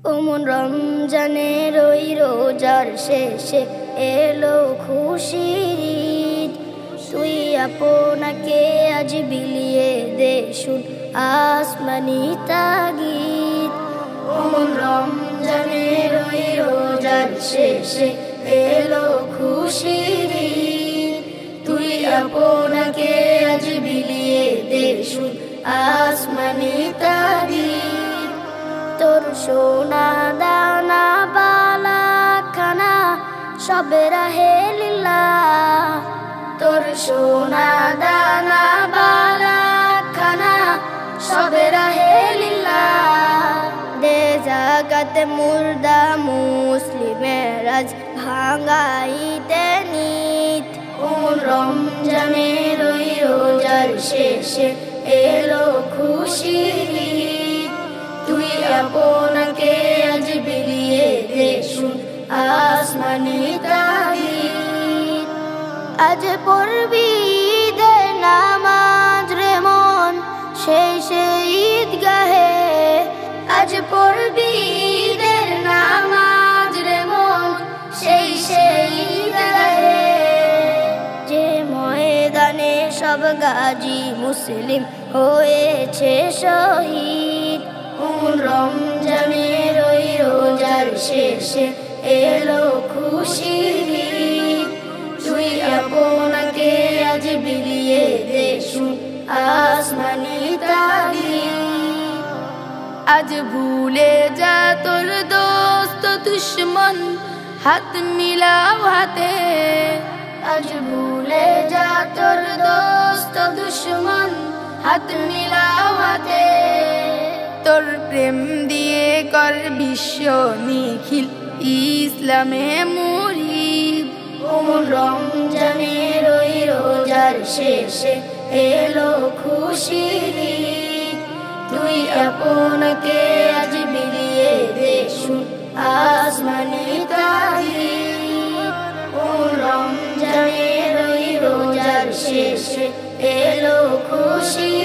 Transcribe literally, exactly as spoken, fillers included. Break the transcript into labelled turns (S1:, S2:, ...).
S1: ওমন রমজানের ওই রোজার শেষে এলো খুশির ঈদ। তুই আপনাকে আজ বিলিয়ে দে শুন আসমানি তাগিদ। ওমন রমজানের ওই রোজার শেষে এলো খুশির ঈদ। তুই আপনাকে আজ বিলিয়ে দে শুন আসমানি তাগিদ। তোর সোনা দানা বালা খানা সবে রাহে লিল্লাহ। তোর সোনা দানা বালা খানা সবে রাহে লিল্লাহ। দে জাগাতে মুর্দা মুসলিমের আজ ভাঙাইতে নিত। ওমন রমজানের ওই রোজার শেষে এলো খুশির ঈদ। তুই আপনাকে আজ বিলিয়ে দে শুন আসমানি তাগিদ। আজ পড়বি ঈদের নামাজ রে মন সেই সেই ঈদগাহে। আজ পড়বি ঈদের নামাজ রে মন সেই সেই ঈদগাহে। যে ময়দানে সব গাজী মুসলিম হয়েছে শহীদ। ওমন রমজানের ওই রোজার শেষে এলো খুশির ঈদ। তুই আপনাকে আজ বিলিয়ে দে শুন আসমানি তাগিদ।
S2: আজ ভুলে যা তোর দোস্ত দুশ্মন হাত মিলাও হাতে।
S1: আজ ভুলে যা তোর দোস্ত দুশ্মন হাত মিলাও হাতে।
S2: তোর প্রেম দিয়ে কর বিশ্ব নিখিল ইসলামে মুরিদ।
S1: ওমন রমজানের ওই রোজার শেষে এলো খুশির ঈদ। তুই আপনাকে আজ বিলিয়ে দে শুন আসমানি তাগিদ। ওমন রমজানের ওই রোজার শেষে এলো খুশির